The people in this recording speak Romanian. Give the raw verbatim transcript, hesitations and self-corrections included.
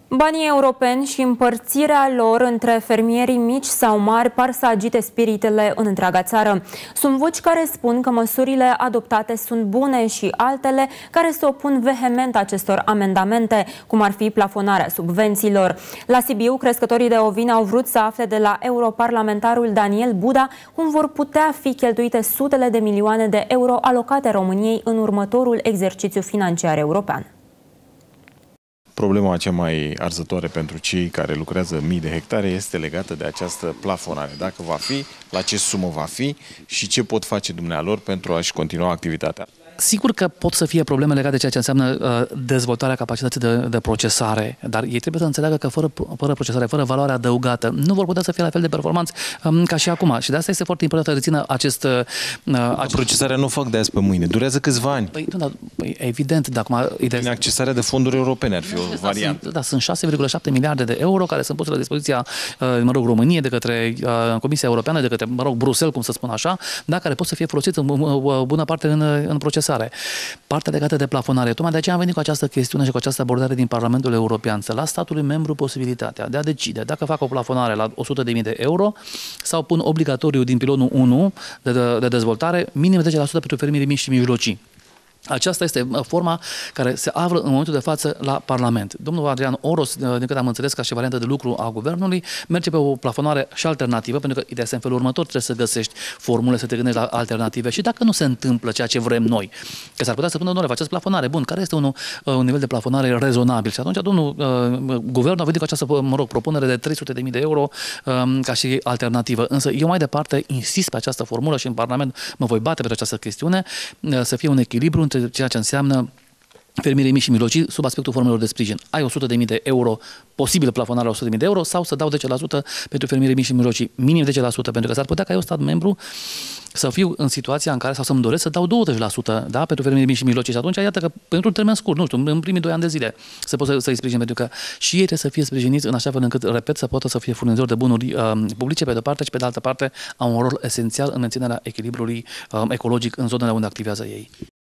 Banii europeni și împărțirea lor între fermierii mici sau mari par să agite spiritele în întreaga țară. Sunt voci care spun că măsurile adoptate sunt bune și altele care se opun vehement acestor amendamente, cum ar fi plafonarea subvențiilor. La Sibiu, crescătorii de ovine au vrut să afle de la europarlamentarul Daniel Buda cum vor putea fi cheltuite sutele de milioane de euro alocate României în următorul exercițiu financiar european. Problema cea mai arzătoare pentru cei care lucrează mii de hectare este legată de această plafonare. Dacă va fi, la ce sumă va fi și ce pot face dumnealor pentru a-și continua activitatea. Sigur că pot să fie probleme legate de ceea ce înseamnă uh, dezvoltarea capacității de, de procesare, dar ei trebuie să înțeleagă că fără, fără procesare, fără valoare adăugată, nu vor putea să fie la fel de performanți um, ca și acum. Și de asta este foarte important să rețină acest... Uh, acest... Procesarea nu o fac de azi pe mâine, durează câțiva ani. Păi, da, păi, evident, dacă acum... Prin accesarea de fonduri europene ar fi o da, variantă. Sunt, da, sunt șase virgulă șapte miliarde de euro care sunt puse la dispoziția, uh, mă rog, României, de către uh, Comisia Europeană, de către, mă rog, Bruxelles, cum să spun așa, da, care pot să fie folosite în uh, bună parte în, în procesare. Partea legată de plafonare. Tocmai de aceea am venit cu această chestiune și cu această abordare din Parlamentul European, să las statului membru posibilitatea de a decide dacă fac o plafonare la o sută de mii de euro sau pun obligatoriu din pilonul unu de, de, de dezvoltare minim zece la sută pentru fermierii mici și mijlocii. Aceasta este forma care se află în momentul de față la Parlament. Domnul Adrian Oros, din câte am înțeles ca și variantă de lucru a Guvernului, merge pe o plafonare și alternativă, pentru că ideea este în felul următor, trebuie să găsești formule, să te gândești la alternative și dacă nu se întâmplă ceea ce vrem noi, că s-ar putea să spună, domnule, faceți plafonare, bun, care este un, un nivel de plafonare rezonabil? Și atunci domnul uh, Guvernul a venit cu această, mă rog, propunere de trei sute de mii de euro um, ca și alternativă. Însă eu mai departe insist pe această formulă și în Parlament mă voi bate pentru această chestiune, uh, să fie un echilibru între ceea ce înseamnă fermierii mici și mijlocii sub aspectul formelor de sprijin. Ai o sută de mii de euro, posibilă plafonarea la o sută de mii de euro sau să dau zece la sută pentru fermierii mici și mijlocii, minim zece la sută, pentru că s-ar putea ca eu, stat membru, să fiu în situația în care, sau să-mi doresc să dau douăzeci la sută, da, pentru fermierii mici și mijlocii. Și atunci, iată că pentru un termen scurt, nu știu, în primii doi ani de zile, să pot să, să-i sprijin, pentru că și ei trebuie să fie sprijiniți în așa fel încât, repet, să poată să fie furnizori de bunuri uh, publice pe de-o parte și pe de altă parte au un rol esențial în menținerea echilibrului uh, ecologic în zonele unde activează ei.